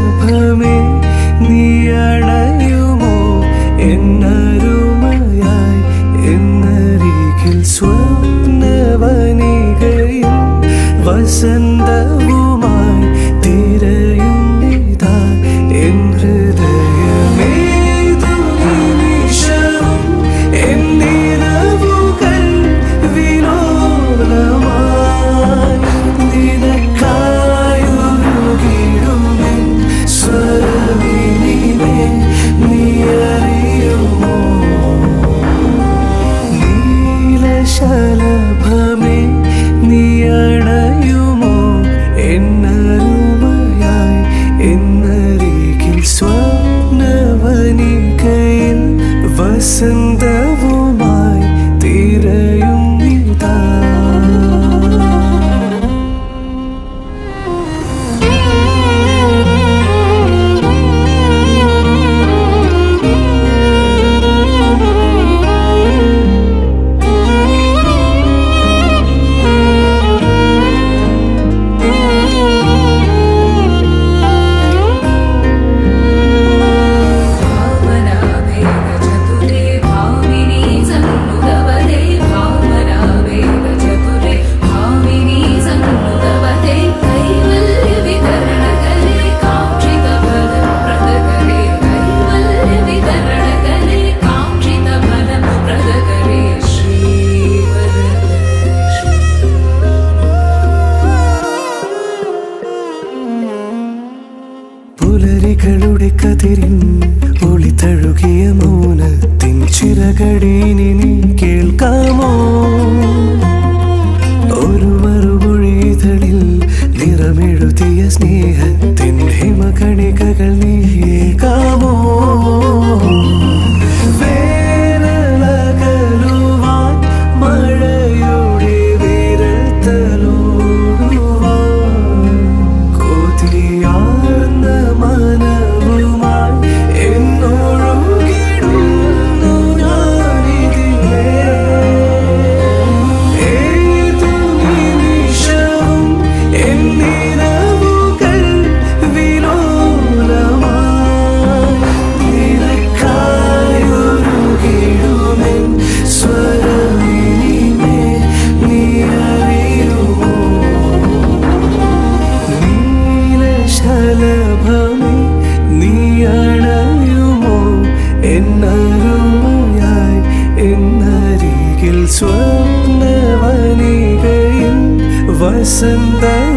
നീലശലഭമേ നീ അണയുമോ എന്നരുമയായി എന്നരികിൽ സ്വപ്നവനികയിൽ വസന്തവുമായി തിരയുന്നിതാ എൻ ഹൃദയമേതു നിമിഷവും എന്നിരവുകൾ വിലോലമായി നിനക്കായൊരുകിടുമെൻ സ്വരവിനിമേ നീ അറിയുമോ നീലശലഭമേ നീ അണയുമോ എന്നരുമയായി എന്നരികിൽ സ്വപ്നവനികയിൽ വസന്തവുമായി തിരയുന്നിതാ പുലരികളുടെ കതിരിൻ ഒളി തഴുകിയ മൗനത്തിൻ ചിറകടീനി നീ കേൾക്കാമോ ഒരു മറുമൊഴിതളിൽ നിറമെഴുതിയ സ്നേഹത്തിൻ ഹിമകണികകൾ നീ കേൾക്കാമോ വേനലകലുവാൻ മഴയുടെ വിരൽ തലോടുവാൻ കൊതിയാർന്ന മനവുമായി എന്നൊഴുകിടുന്നു ഞാനിതിലേ ഏതു നിമിഷവും എന്നിരവുകൾ വിലോലമായി നിനക്കായൊരുകിടുമെൻ സ്വരവിനിമേ നീ അറിയുമോ നീലശലഭമേ നീ അണയുമോ എന്നരുമയായി എന്നരികിൽ സ്വപ്നവനികയിൽ വസന്ത